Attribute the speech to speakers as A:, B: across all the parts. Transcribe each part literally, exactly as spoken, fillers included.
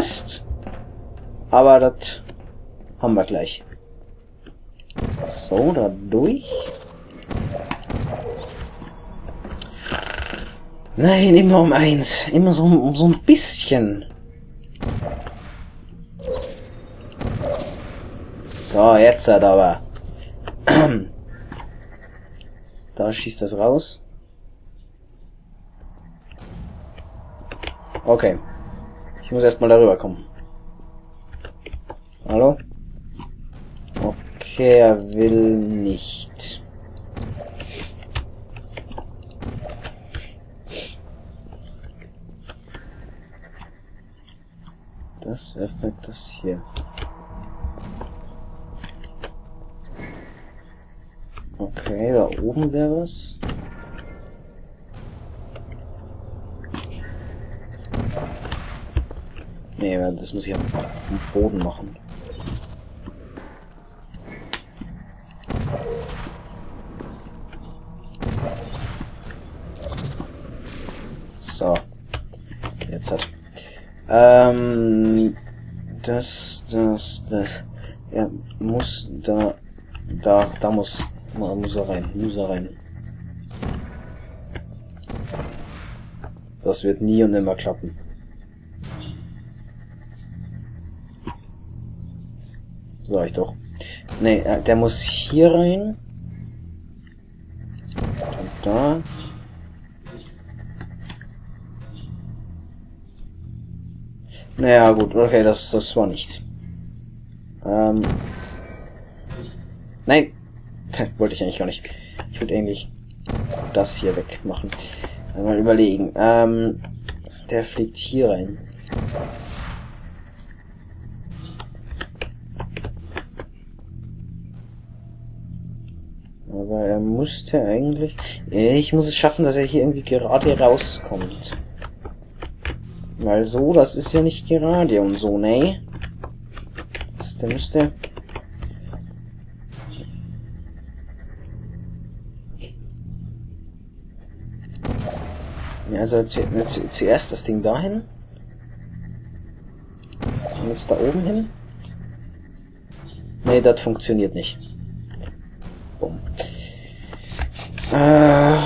A: fast. Aber das haben wir gleich. So, da durch. Nein, immer um eins. Immer so um so ein bisschen. So, jetzt hat aber. Da schießt das raus. Okay. Ich muss erstmal darüber kommen. Hallo? Okay, er will nicht. Das öffnet das hier. Okay, da oben wäre was. Nee, das muss ich am Boden machen. So. Jetzt hat. Ähm. Das, das, das. Er muss da. Da, da muss. Muss er rein. Muss er rein. Das wird nie und nimmer klappen. Sag ich doch. Nee, der muss hier rein. Und da. Naja, gut, okay, das, das war nichts. Ähm. Nein! Wollte ich eigentlich gar nicht. Ich würde eigentlich das hier wegmachen. Mal überlegen. Ähm. Der fliegt hier rein. Aber er musste eigentlich... Ich muss es schaffen, dass er hier irgendwie gerade rauskommt. Weil so, das ist ja nicht gerade und so, ne? Das, der müsste... Ja, also zu, zu, zuerst das Ding dahin. Und jetzt da oben hin. Ne, das funktioniert nicht. Bumm. Äh...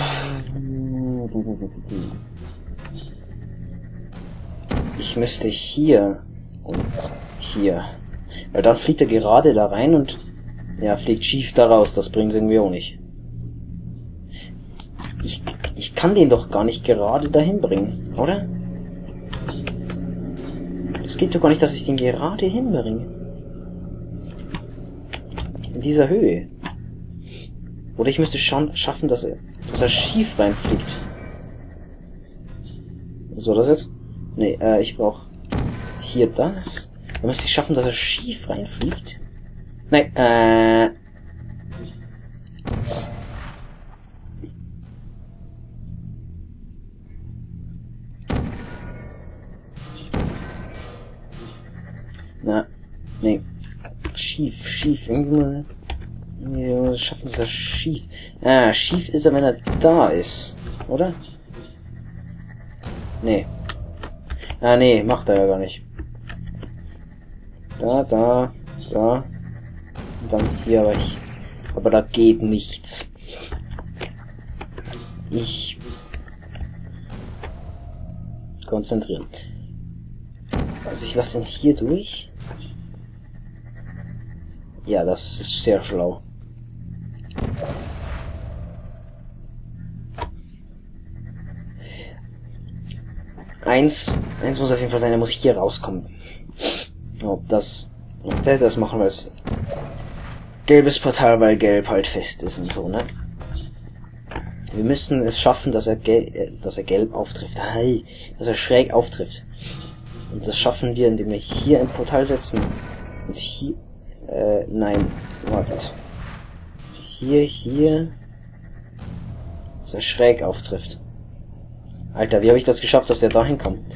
A: Ich müsste hier und hier. Weil dann fliegt er gerade da rein und ja, fliegt schief da raus. Das bringt irgendwie auch nicht. Ich, ich kann den doch gar nicht gerade dahin bringen, oder? Es geht doch gar nicht, dass ich den gerade hinbringe. In dieser Höhe. Oder ich müsste schon schaffen, dass er, dass er schief reinfliegt. Was war das jetzt? Nee, äh, ich brauche hier das. Dann müsste ich schaffen, dass er schief reinfliegt. Nein, äh... Na, nee. Schief, schief. Irgendwie mal schaffen, dass er schief... Ah, schief ist er, wenn er da ist. Oder? Nee. Ah, nee, macht er ja gar nicht. Da, da, da. Und dann hier, aber ich... Aber da geht nichts. Ich... Konzentrieren. Also ich lasse ihn hier durch. Ja, das ist sehr schlau. Eins, eins muss auf jeden Fall sein, er muss hier rauskommen. Ob das, ob der das machen wir als gelbes Portal, weil gelb halt fest ist und so, ne? Wir müssen es schaffen, dass er, gel dass er gelb auftrifft. Hey, dass er schräg auftrifft. Und das schaffen wir, indem wir hier ein Portal setzen. Und hier, äh, nein, wartet. Hier, hier, dass er schräg auftrifft. Alter, wie habe ich das geschafft, dass der da hinkommt?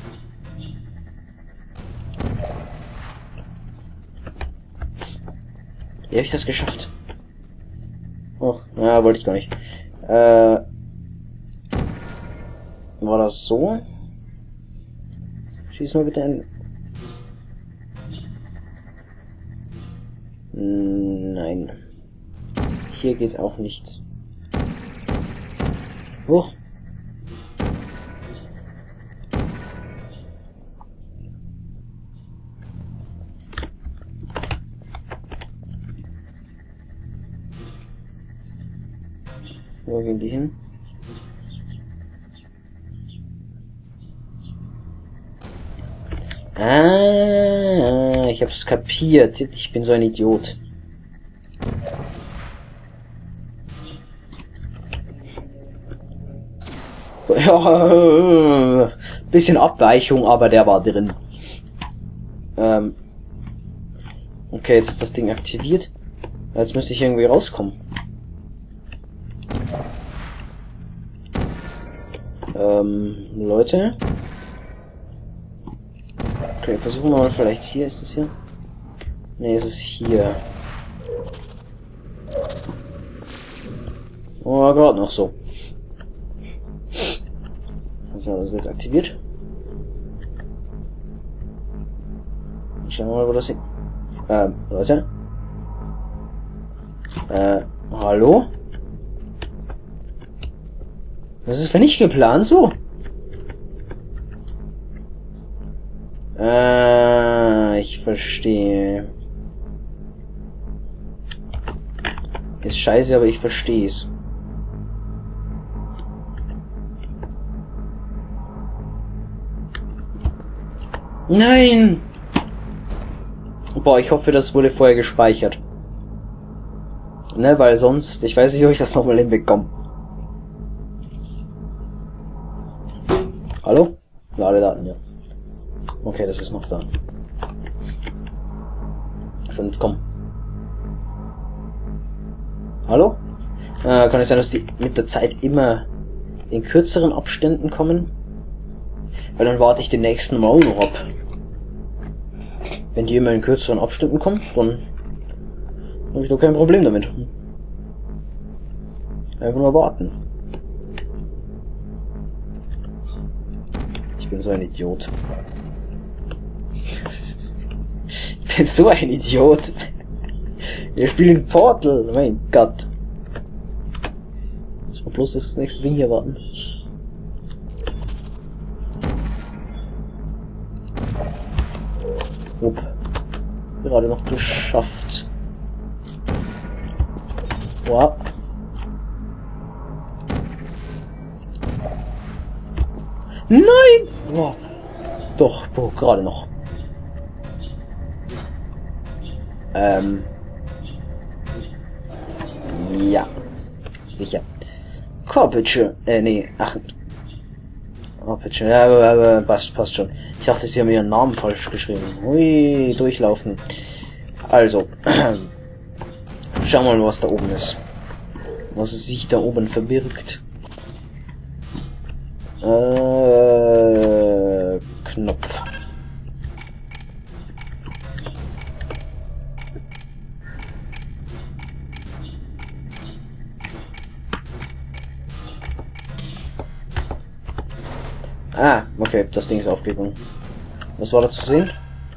A: Wie habe ich das geschafft? Och, na, wollte ich gar nicht. Äh, war das so? Schieß mal bitte ein... Nein. Hier geht auch nichts. Hoch. Wo gehen die hin? Ah, ich hab's kapiert. Ich bin so ein Idiot. Ja, bisschen Abweichung, aber der war drin. Ähm. Okay, jetzt ist das Ding aktiviert. Jetzt müsste ich irgendwie rauskommen. Ähm, Leute. Okay, versuchen wir mal vielleicht hier. Ist das hier? Ne, es ist hier. Oh, gerade noch so. So, das ist jetzt aktiviert. Schauen wir mal, wo das hin... Ähm, Leute? Äh, hallo? Das ist für nicht geplant so. Äh, ich verstehe. Ist scheiße, aber ich verstehe es. Nein! Boah, ich hoffe, das wurde vorher gespeichert. Ne, weil sonst... Ich weiß nicht, ob ich das nochmal hinbekomme. Hallo? Ladedaten, ja. Okay, das ist noch da. So, jetzt komm. Hallo? Äh, kann es sein, dass die mit der Zeit immer in kürzeren Abständen kommen? Weil dann warte ich den nächsten Mal noch ab. Wenn die immer in kürzeren Abständen kommen, dann habe ich doch kein Problem damit. Einfach nur warten. Ich bin so ein Idiot. Ich bin so ein Idiot. Wir spielen Portal, mein Gott. Ich muss bloß auf das nächste Ding hier warten. Upp. Gerade noch geschafft. Wow. Nein! Wow. Doch, boah, gerade noch. Ähm. Ja. Sicher. Korpitsche. Äh, nee. Ach. Korpitsche. Ja, aber, aber passt, passt schon. Ich dachte, sie haben ihren Namen falsch geschrieben. Hui, durchlaufen. Also. Schauen wir mal, was da oben ist. Was sich da oben verbirgt. Äh. Knopf. Ah, okay, das Ding ist aufgegangen. Was war da zu sehen?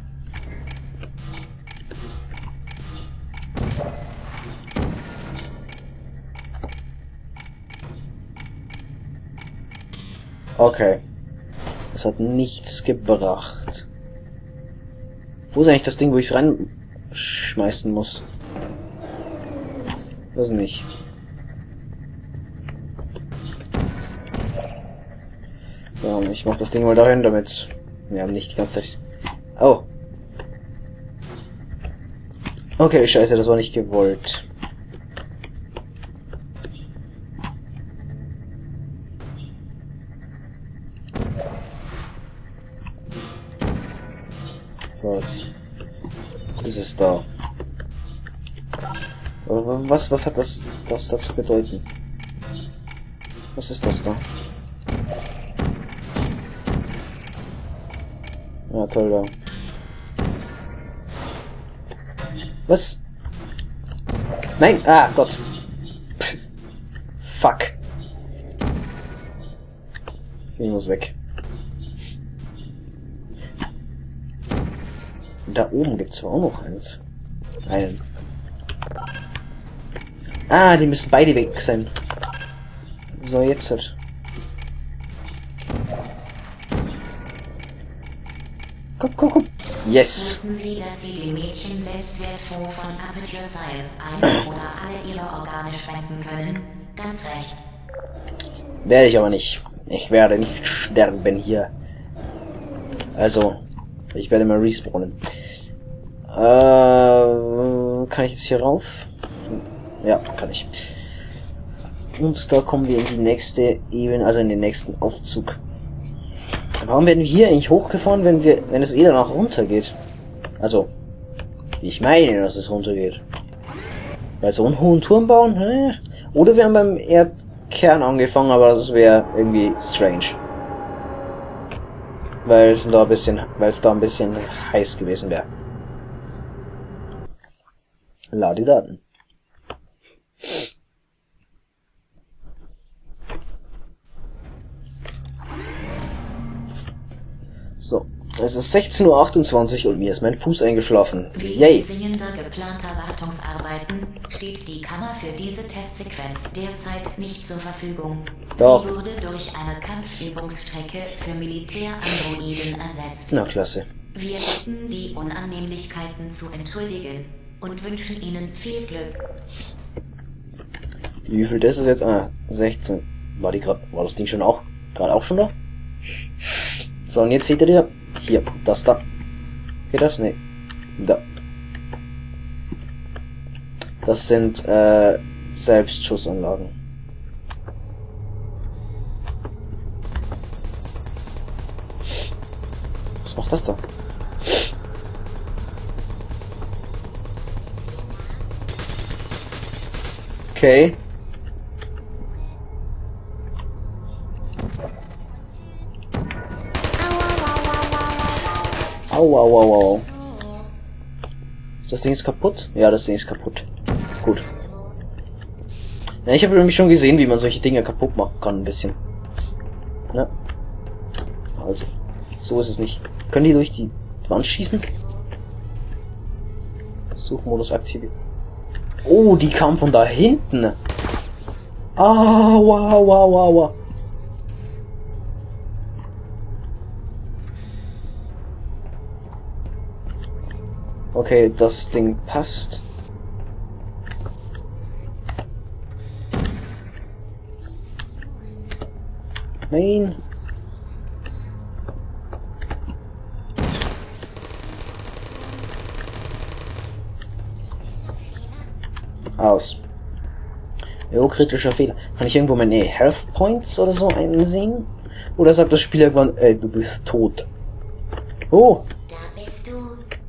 A: Okay. Das hat nichts gebracht. Wo ist eigentlich das Ding, wo ich es reinschmeißen muss? Das nicht. So, ich mach das Ding mal dahin, damit wir haben nicht die ganze Zeit... Oh. Okay, scheiße, das war nicht gewollt. So, jetzt ist es da. Was, was hat das, das da zu bedeuten? Was ist das da? Ja, toll da. Was? Nein! Ah, Gott. Pff. Fuck. Das Ding muss weg. Und da oben gibt's auch noch eins. Einen. Ah, die müssen beide weg sein. So, jetzt halt. Komm, komm, komm. Yes.
B: Wissen Sie, dass Sie dem Mädchen Selbstwertfonds von Aperture Science ein oder alle Ihre Organe spenden können? Ganz recht.
A: Werde ich aber nicht. Ich werde nicht sterben hier. Also, ich werde mal respawnen. Äh, kann ich jetzt hier rauf? Ja, kann ich. Und da kommen wir in die nächste Ebene, also in den nächsten Aufzug. Warum werden wir hier eigentlich hochgefahren, wenn wir, wenn es eh danach runtergeht? Also, ich meine, dass es runtergeht. Weil so einen hohen Turm bauen? Hä? Oder wir haben beim Erdkern angefangen, aber das wäre irgendwie strange. Weil es da ein bisschen, weil es da ein bisschen heiß gewesen wäre. Lade Daten. So, es ist sechzehn Uhr achtundzwanzig und mir ist mein Fuß eingeschlafen.
B: Wegen
A: Yay!
B: zwingender geplanter Wartungsarbeiten steht die Kammer für diese Testsequenz derzeit nicht zur Verfügung.
A: Doch.
B: Sie wurde durch eine Kampfübungsstrecke für Militärandroiden ersetzt.
A: Na, klasse.
B: Wir bitten, die Unannehmlichkeiten zu entschuldigen und wünschen Ihnen viel Glück.
A: Wie viel das ist jetzt? Ah, sechzehn. War die gerade, war das Ding schon auch, gerade auch schon da? So, und jetzt seht ihr hier, das da. Geht das? Nee. Da. Das sind, äh, Selbstschussanlagen. Was macht das da? Okay. Au, au, au, au. Ist das Ding jetzt kaputt? Ja, das Ding ist kaputt. Gut. Ja, ich habe nämlich schon gesehen, wie man solche Dinge kaputt machen kann, ein bisschen. Ne? Also, so ist es nicht. Können die durch die Wand schießen? Suchmodus aktiviert. Oh, die kam von da hinten. Ah, wow, wow, wow, wow. Okay, das Ding passt. Nein. Aus. Jo, kritischer Fehler. Kann ich irgendwo meine Health Points oder so einsehen? Oder sagt das Spiel irgendwann, ey, du bist tot? Oh!
B: Da bist du.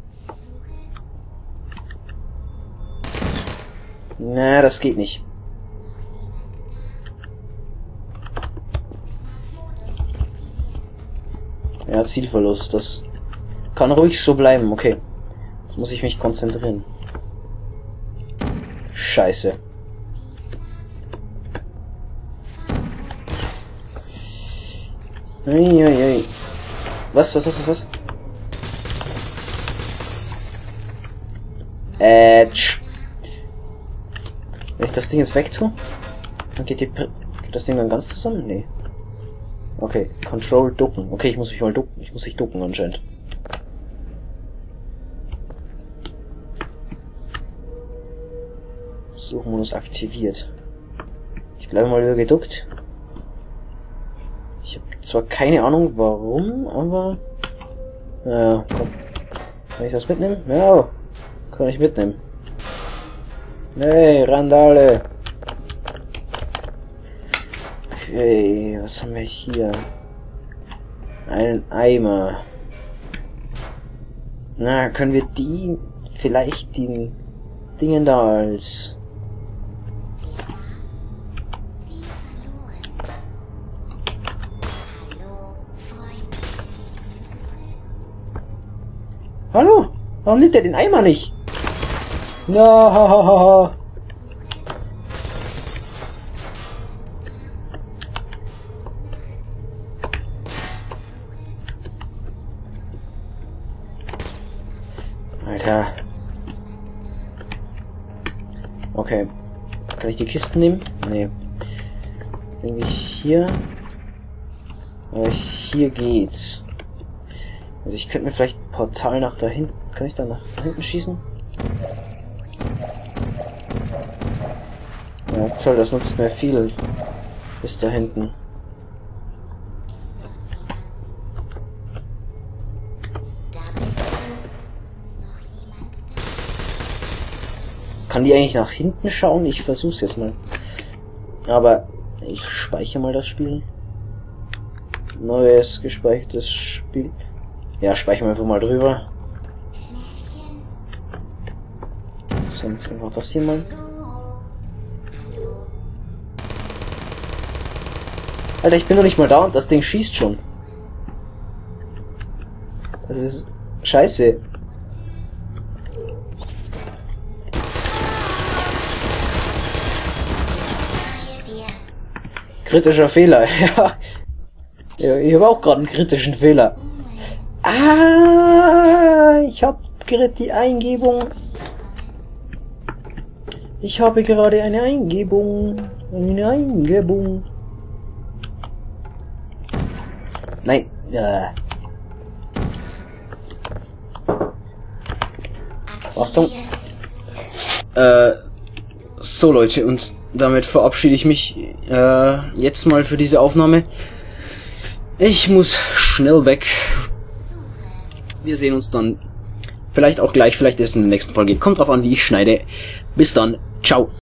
A: Na, das geht nicht. Ja, Zielverlust, das kann ruhig so bleiben, okay. Jetzt muss ich mich konzentrieren. Scheiße. Uiuiui. Was, was, was, was, was? Ätsch. Wenn ich das Ding jetzt wegtue, dann geht, die, geht das Ding dann ganz zusammen? Nee. Okay, Control ducken. Okay, ich muss mich mal ducken. Ich muss mich ducken anscheinend. Suchmodus aktiviert. Ich bleibe mal wieder geduckt. Ich habe zwar keine Ahnung warum, aber... Ja, komm. Kann ich das mitnehmen? Ja, kann ich mitnehmen. Hey, Randale! Okay, was haben wir hier? Einen Eimer. Na, können wir die vielleicht den Dingen da als... Hallo? Warum nimmt er den Eimer nicht? Ja, ha, ha, ha, ha. Alter. Okay. Kann ich die Kisten nehmen? Nee. Irgendwie hier. Aber hier geht's. Also ich könnte mir vielleicht ein Portal nach da hinten... Kann ich da nach da hinten schießen? Ja, toll, das nutzt mir viel. Bis da hinten. Kann die eigentlich nach hinten schauen? Ich versuch's jetzt mal. Aber ich speichere mal das Spiel. Neues gespeichertes Spiel. Ja, speichern wir einfach mal drüber. So, jetzt einfach das hier mal. Alter, ich bin noch nicht mal da und das Ding schießt schon. Das ist scheiße. Kritischer Fehler, ja. Ja, ich habe auch gerade einen kritischen Fehler. Ah, ich habe gerade die Eingebung. Ich habe gerade eine Eingebung. Eine Eingebung. Nein. Ja. Achtung. Äh, so Leute, und damit verabschiede ich mich äh, jetzt mal für diese Aufnahme. Ich muss schnell weg. Wir sehen uns dann vielleicht auch gleich, vielleicht erst in der nächsten Folge. Kommt drauf an, wie ich schneide. Bis dann. Ciao.